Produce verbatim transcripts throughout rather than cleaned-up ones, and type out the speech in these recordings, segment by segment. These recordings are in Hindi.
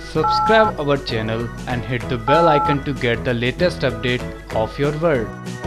Subscribe our channel and hit the bell icon to get the latest update of your world.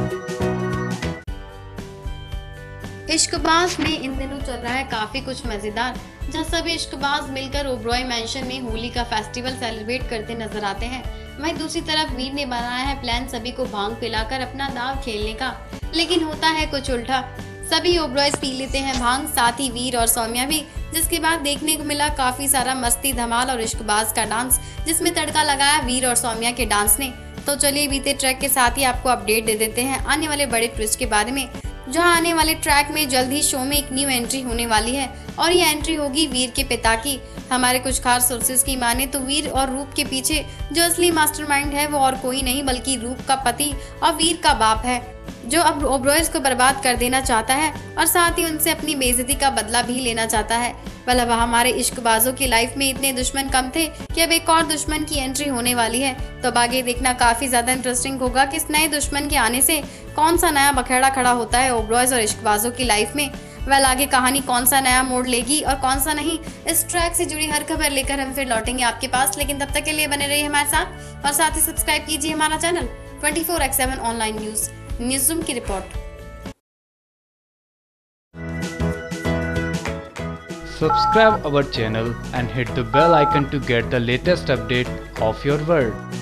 Ishqbaaz में इन दिनों चल रहा है काफी कुछ मजेदार, जहां सभी इश्कबाज मिलकर ओबरॉय मैंशन में होली का फेस्टिवल सेलिब्रेट करते नजर आते हैं। वहीं दूसरी तरफ वीर ने बनाया है प्लान सभी को भांग पिलाकर अपना दाव खेलने का, लेकिन होता है कुछ उल्टा। सभी ओबरॉयज पी लेते हैं भांग, साथ ही वीर और सौम्या भी, जिसके बाद देखने को मिला काफी सारा मस्ती धमाल और इश्कबाज का डांस, जिसमें तड़का लगाया वीर और सौम्या के डांस ने। तो चलिए बीते ट्रैक के साथ ही आपको अपडेट दे देते हैं आने वाले बड़े ट्विस्ट के बारे में, जहां आने वाले ट्रैक में जल्द ही शो में एक न्यू एंट्री होने वाली है और ये एंट्री होगी वीर के पिता की। हमारे कुछ खास सोर्सेज की माने तो वीर और रूप के पीछे जो असली मास्टरमाइंड है वो और कोई नहीं बल्कि रूप का पति और वीर का बाप है, जो अब ओबरॉयज को बर्बाद कर देना चाहता है और साथ ही उनसे अपनी बेइज्जती का बदला भी लेना चाहता है। वह अब हमारे इश्कबाजों की लाइफ में इतने दुश्मन कम थे कि अब एक और दुश्मन की एंट्री होने वाली है। तो अब आगे देखना काफी ज्यादा इंटरेस्टिंग होगा कि इस नए दुश्मन के आने से कौन सा नया बखेड़ा खड़ा होता है ओबरॉयज और इश्कबाजों की लाइफ में। वह आगे कहानी कौन सा नया मोड़ लेगी और कौन सा नहीं, इस ट्रैक से जुड़ी हर खबर लेकर हम फिर लौटेंगे आपके पास। लेकिन तब तक के लिए बने रहिए हमारे साथ और साथ ही सब्सक्राइब कीजिए हमारा channel twenty four X seven online news newsroom की report. Subscribe our channel and hit the bell icon to get the latest update of your world.